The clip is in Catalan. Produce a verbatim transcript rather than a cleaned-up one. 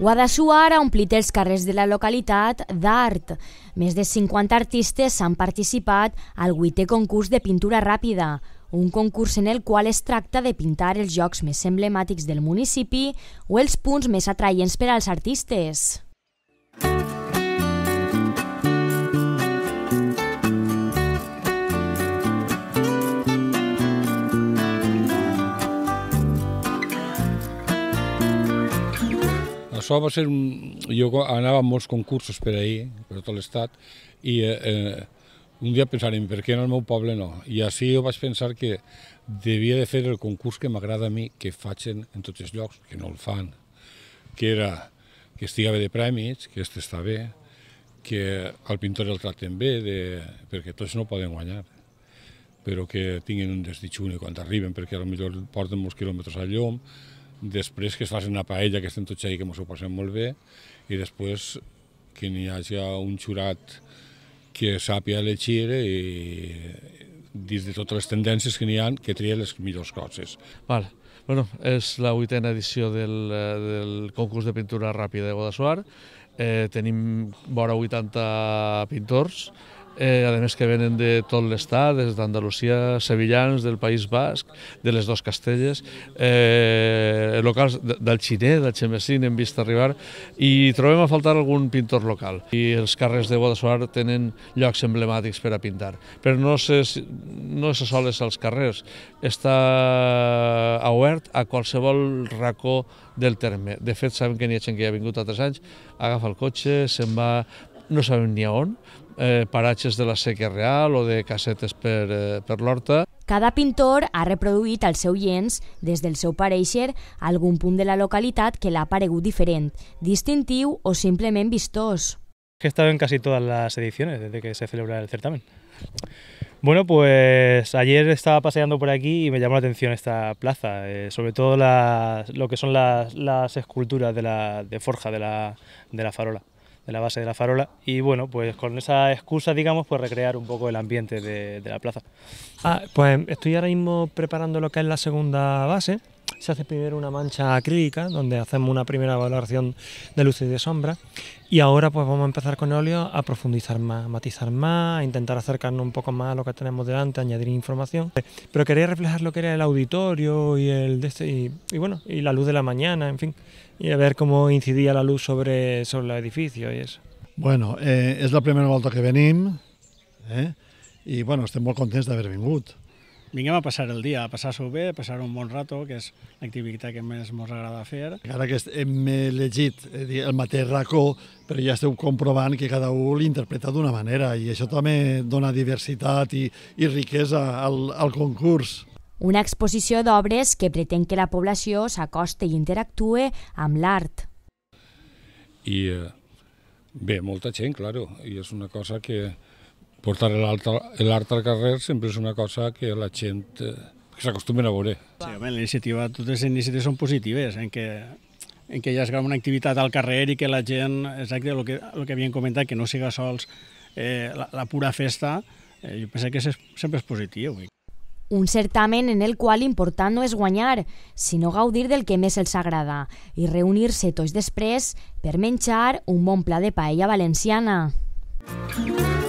Guadassuar ha omplit els carrers de la localitat d'art. Més de cinquanta artistes han participat al vuitè concurs de pintura ràpida, un concurs en el qual es tracta de pintar els llocs més emblemàtics del municipi o els punts més atraients per als artistes. Això va ser un... Jo anava a molts concursos per ahir, per tot l'estat, i eh, un dia pensarem, per què en el meu poble no? I així jo vaig pensar que devia de fer el concurs que m'agrada a mi, que facin en tots els llocs, que no el fan, que era que estigui bé de premis, que este està bé, que al pintor el tracten bé, de... perquè tots no poden guanyar, però que tinguin un desig únic quan arriben, perquè potser porten molts quilòmetres al llom, després que es facin una paella, que estem tots ahí, que ens ho passem molt bé, i després que n'hi hagi un jurat que sàpiga elegir i dins de totes les tendències que n'hi ha, que tria les millors coses. Vale. Bueno, és la vuitena edició del, del concurs de pintura ràpida de Guadassuar. Eh, tenim vora vuitanta pintors, Eh, a més que venen de tot l'estat, des d'Andalusia, sevillans, del País Basc, de les dues Castelles, eh, locals del Xiner, del Xemesí, n'hem vist arribar, i trobem a faltar algun pintor local. I els carrers de Guadassuar tenen llocs emblemàtics per a pintar, però no és no és sols als carrers, està obert a qualsevol racó del terme. De fet, sabem que n'hi ha gent que hi ha vingut a tres anys, agafa el cotxe, se'n va, no sabem ni a on, Eh, paratges de la Sèquia Real o de casetes per, eh, per l'Horta. Cada pintor ha reproduït al seu llenç, des del seu parèixer, algun punt de la localitat que l'ha paregut diferent, distintiu o simplement vistós. He estado en casi todas las ediciones desde que se celebra el certamen. Bueno, pues ayer estaba paseando por aquí y me llamó la atención esta plaza, eh, sobre todo la, lo que son las, las esculturas de, la, de forja de la, de la farola. de la base de la farola, y bueno, pues con esa excusa, digamos, pues recrear un poco el ambiente de, de la plaza. Ah, pues estoy ahora mismo preparando lo que es la segunda base. Se hace primero una mancha acrílica, donde hacemos una primera valoración de luz y de sombra, y ahora pues vamos a empezar con óleo a profundizar más, a matizar más, a intentar acercarnos un poco más a lo que tenemos delante, añadir información, pero quería reflejar lo que era el auditorio y, el de este, y, y bueno, y la luz de la mañana, en fin, y a ver cómo incidía la luz sobre, sobre el edificio y eso. Bueno, eh, és la primera volta que venim, eh? I bueno, estem molt contents d'haver vingut. Vinguem a passar el dia, a passar-s'ho bé, a passar un bon rato, que és l'activitat que més ens agrada fer. Ara que hem llegit el mateix racó, però ja esteu comprovant que cada un l'interpreta d'una manera, i això també dona diversitat i, i riquesa al, al concurs. Una exposició d'obres que pretén que la població s'acosti i interactue amb l'art. I bé, molta gent, claro, i és una cosa que portar l'art al carrer sempre és una cosa que la gent eh, s'acostumen a veure. Sí, home, l'iniciativa, totes les iniciatives són positives, en què, en què hi hagi una activitat al carrer i que la gent, exacte, el que, el que havíem comentat, que no siga sols eh, la, la pura festa, eh, jo penso que és, sempre és positiu. Un certamen en el qual l'important no és guanyar, sinó gaudir del que més els agrada i reunir-se tots després per menjar un bon plat de paella valenciana.